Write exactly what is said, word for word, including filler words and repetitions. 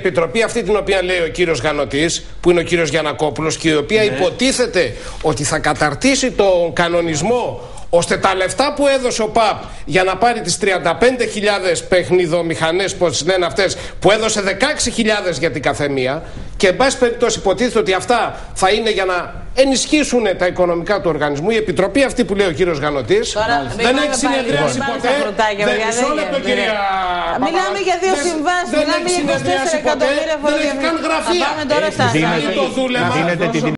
επιτροπή αυτή την οποία λέει ο κύριος Γανωτής, που είναι ο κύριος Γιαννακόπουλος, και η οποία ναι. υποτίθεται ότι θα καταρτήσει τον κανονισμό ώστε τα λεφτά που έδωσε ο ΠΑΠ για να πάρει τις τριάντα πέντε χιλιάδες παιχνιδομηχανές, πώς λένε αυτές, που έδωσε δεκαέξι χιλιάδες για την καθεμία, και εν πάση περιπτώσει υποτίθεται ότι αυτά θα είναι για να ενισχύσουν τα οικονομικά του οργανισμού. Η επιτροπή αυτή που λέει ο κύριος Γανωτής δεν έχει συνεδριάσει ποτέ. Δεν μισό λεπτό, κυρία Παπαδάκη. Μιλάμε για δύο συμβάσεις, μιλάμε για είκοσι τέσσερα εκατομμύρια φορολογία. Δεν έχει καν γραφεία. Πάμε τώρα στα